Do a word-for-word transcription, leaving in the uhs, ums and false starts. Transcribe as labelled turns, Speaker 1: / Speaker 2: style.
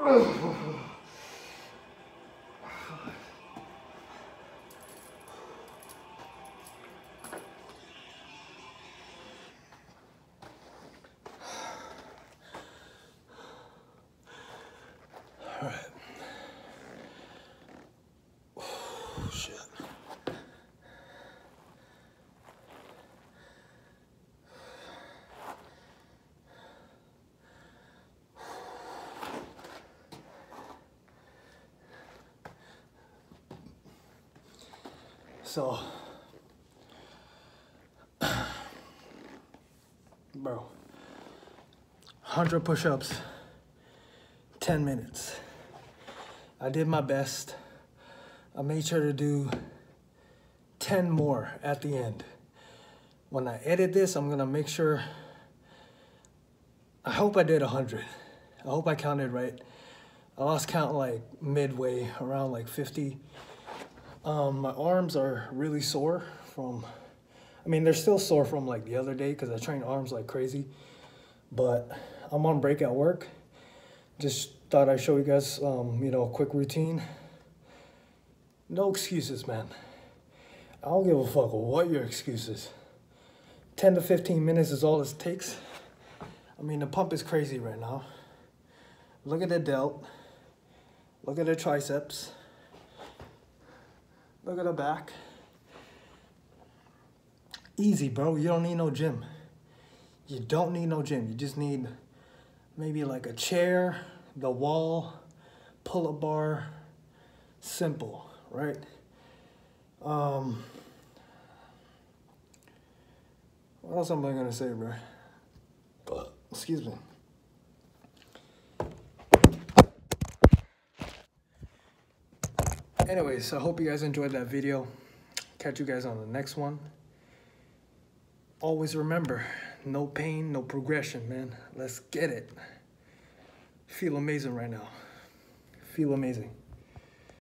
Speaker 1: All right. Oh, shit. So, bro, one hundred push-ups, ten minutes. I did my best. I made sure to do ten more at the end. When I edit this, I'm gonna make sure, I hope I did one hundred. I hope I counted right. I lost count like midway, around like fifty. Um, my arms are really sore from, I mean, they're still sore from like the other day because I trained arms like crazy. But I'm on break at work. Just thought I'd show you guys, um, you know, a quick routine. No excuses, man. I don't give a fuck what your excuse is. ten to fifteen minutes is all it takes. I mean, the pump is crazy right now. Look at the delt. Look at the triceps. Look at the back. Easy, bro. You don't need no gym. You don't need no gym. You just need maybe like a chair, the wall, pull-up bar. Simple, right? Um, what else am I gonna say, bro? But, excuse me. Anyways, I hope you guys enjoyed that video. Catch you guys on the next one. Always remember, no pain, no progression, man. Let's get it. Feel amazing right now. Feel amazing.